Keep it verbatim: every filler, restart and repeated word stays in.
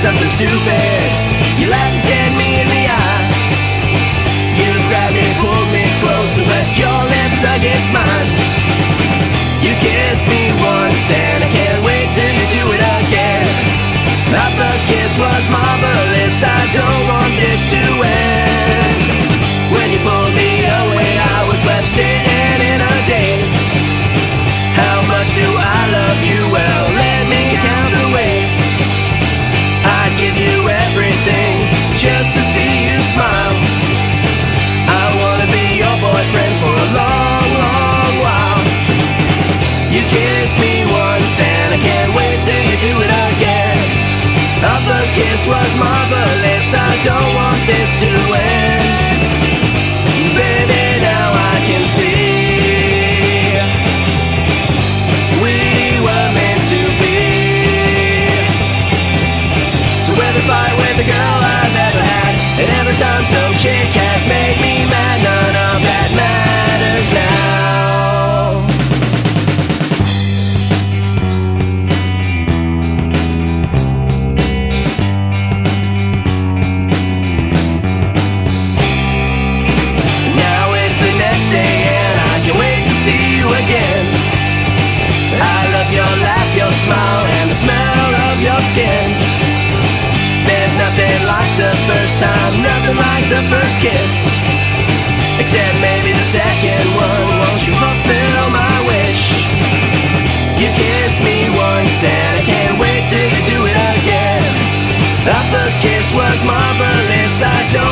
something stupid. You laughed and stared me in the eye. You grabbed me, pulled me close, and pressed your lips against mine. You kissed me once, and I can't wait till you do it again. Our first kiss was marvelous, I don't want this to end. When you pulled me away, I was left sitting in a daze. How much do I love you? Well, let me count the ways. I'd give you everything just to see you smile. I wanna be your boyfriend for a long, long while. You kissed me once, and I can't wait till you do it again. Our first kiss was marvelous, I don't want this to end. Baby, now I can see we were meant to be. So every fight with a girl I've ever had, and every time some chick has made me mad, none of that matters now. Your smile and the smell of your skin. There's nothing like the first time, nothing like the first kiss, except maybe the second one. Won't you fulfill my wish? You kissed me once, and I can't wait till you do it again. Our first kiss was marvelous, I don't